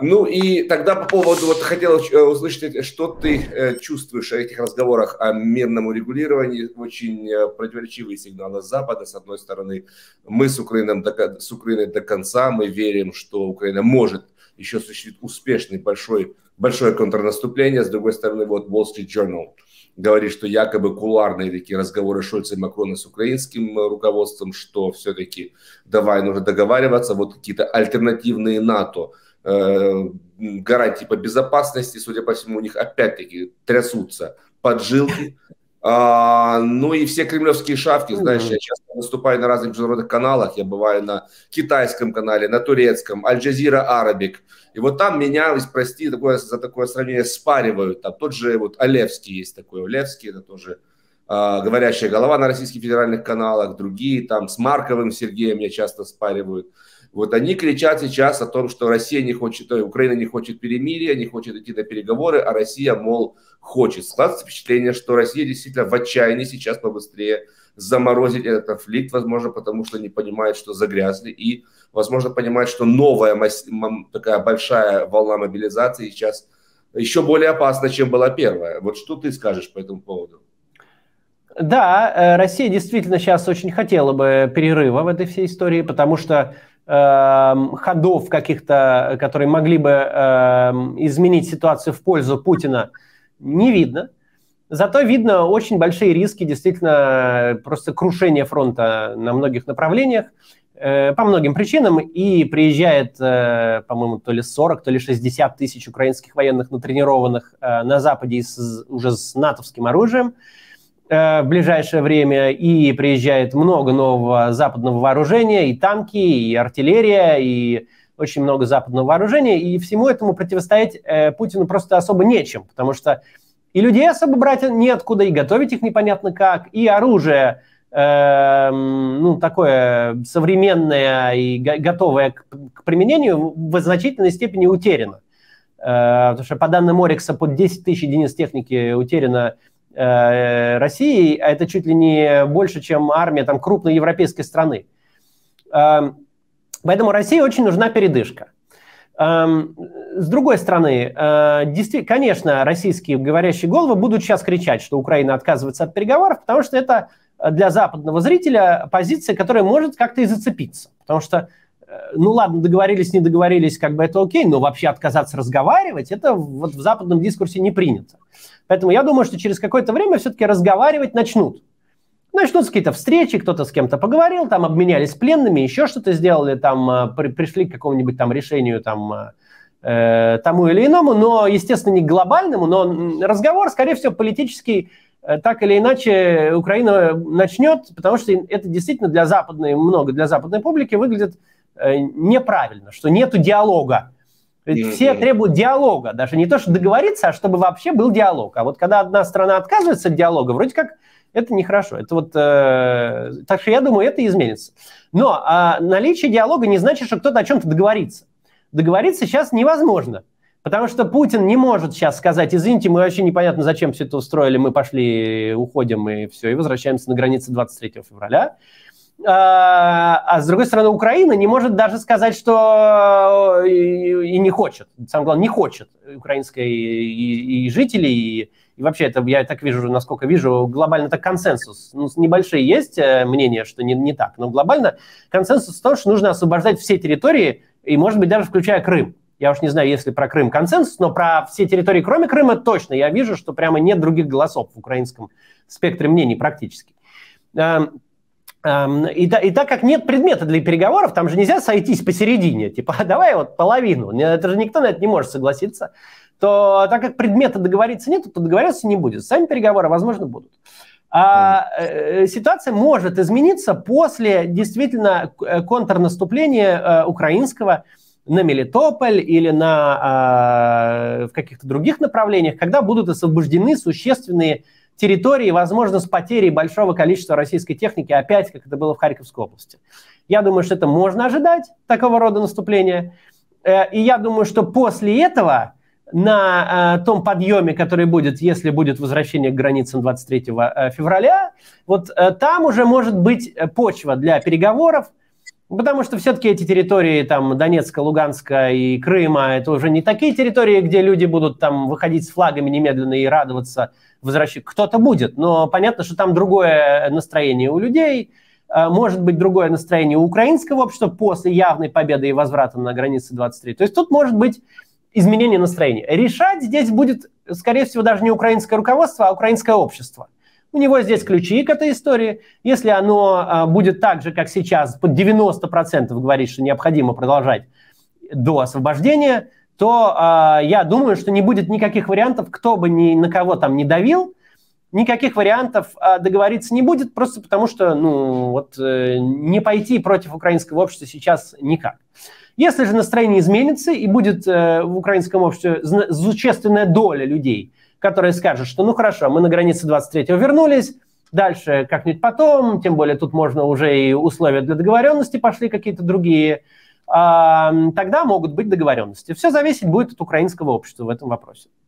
Ну и тогда по поводу, вот хотел услышать, что ты чувствуешь о этих разговорах о мирном урегулировании. Очень противоречивые сигналы с Запада. С одной стороны, мы с Украиной до конца, мы верим, что Украина может еще осуществить успешное большое контрнаступление. С другой стороны, вот Wall Street Journal говорит, что якобы кулуарные такие разговоры Шольца и Макрона с украинским руководством, что все-таки давай нужно договариваться, вот какие-то альтернативные НАТО гарантии по безопасности, судя по всему, у них опять-таки трясутся поджилки. Ну и все кремлевские шавки, знаешь, я часто выступаю на разных международных каналах, я бываю на китайском канале, на турецком, Аль-Джазира Арабик, и вот там меня, прости, за такое сравнение спаривают, там тот же вот Олевский есть такой, Олевский, это тоже говорящая голова на российских федеральных каналах, другие там с Марковым Сергеем меня часто спаривают. Вот они кричат сейчас о том, что Россия не хочет, Украина не хочет перемирия, не хочет идти на переговоры, а Россия, мол, хочет. Складывается впечатление, что Россия действительно в отчаянии сейчас побыстрее заморозить этот конфликт, возможно, потому что не понимает, что загрязли, и, возможно, понимает, что новая такая большая волна мобилизации сейчас еще более опасна, чем была первая. Вот что ты скажешь по этому поводу? Да, Россия действительно сейчас очень хотела бы перерыва в этой всей истории, потому что ходов каких-то, которые могли бы изменить ситуацию в пользу Путина, не видно. Зато видно очень большие риски, действительно, просто крушения фронта на многих направлениях, по многим причинам. И приезжает, по-моему, то ли 40, то ли 60 тысяч украинских военных натренированных на Западе уже с натовским оружием в ближайшее время, и приезжает много нового западного вооружения, и танки, и артиллерия, и очень много западного вооружения, и всему этому противостоять Путину просто особо нечем, потому что и людей особо брать неоткуда, и готовить их непонятно как, и оружие, ну, такое современное и готовое к применению в значительной степени утеряно. Потому что по данным Орикса под 10 тысяч единиц техники утеряно России, а это чуть ли не больше, чем армия там, крупной европейской страны. Поэтому России очень нужна передышка. С другой стороны, действительно, конечно, российские говорящие головы будут сейчас кричать, что Украина отказывается от переговоров, потому что это для западного зрителя позиция, которая может как-то и зацепиться. Потому что, ну ладно, договорились, не договорились, как бы это окей, но вообще отказаться разговаривать, это вот в западном дискурсе не принято. Поэтому я думаю, что через какое-то время все-таки разговаривать начнут. Начнутся какие-то встречи, кто-то с кем-то поговорил, там обменялись пленными, еще что-то сделали, там пришли к какому-нибудь там решению там, тому или иному, но, естественно, не к глобальному, но разговор, скорее всего, политический, так или иначе Украина начнет, потому что это действительно для западной публики выглядит неправильно, что нету диалога. Ведь все требуют диалога, даже не то, что договориться, а чтобы вообще был диалог. А вот когда одна страна отказывается от диалога, вроде как это нехорошо. Это вот, так что я думаю, это изменится. Но наличие диалога не значит, что кто-то о чем-то договорится. Договориться сейчас невозможно, потому что Путин не может сейчас сказать: извините, мы вообще непонятно, зачем все это устроили, мы пошли, уходим и все, и возвращаемся на границы 23 февраля. А с другой стороны, Украина не может даже сказать, что и не хочет. Самое главное, не хочет украинской и жителей, и вообще это я так вижу, насколько вижу, глобально это консенсус. Ну, небольшие есть мнения, что не так, но глобально консенсус в том, что нужно освобождать все территории, и, может быть, даже включая Крым. Я уж не знаю, есть ли про Крым консенсус, но про все территории, кроме Крыма, точно. Я вижу, что прямо нет других голосов в украинском спектре мнений практически. И так как нет предмета для переговоров, там же нельзя сойтись посередине, типа, давай вот половину, это же никто на это не может согласиться, то так как предмета договориться нет, то договориться не будет. Сами переговоры, возможно, будут. Ситуация может измениться после действительно контрнаступления украинского на Мелитополь или в каких-то других направлениях, когда будут освобождены существенные территории, возможно, с потерей большого количества российской техники, опять, как это было в Харьковской области. Я думаю, что это можно ожидать, такого рода наступления. И я думаю, что после этого на том подъеме, который будет, если будет возвращение к границам 23 февраля, вот там уже может быть почва для переговоров, Потому что все-таки эти территории, там, Донецка, Луганска и Крыма, это уже не такие территории, где люди будут там выходить с флагами немедленно и радоваться возвращению. Кто-то будет, но понятно, что там другое настроение у людей, может быть другое настроение у украинского общества после явной победы и возврата на границе 23. То есть тут может быть изменение настроения. Решать здесь будет, скорее всего, даже не украинское руководство, а украинское общество. У него здесь ключи к этой истории. Если оно будет так же, как сейчас, под 90% говорит, что необходимо продолжать до освобождения, то я думаю, что не будет никаких вариантов, кто бы ни на кого там не давил, никаких вариантов договориться не будет, просто потому что не пойти против украинского общества сейчас никак. Если же настроение изменится и будет в украинском обществе существенная доля людей, которые скажут, что ну хорошо, мы на границе 23-го вернулись, дальше как-нибудь потом, тем более тут можно уже и условия для договоренности пошли какие-то другие, тогда могут быть договоренности. Все зависеть будет от украинского общества в этом вопросе.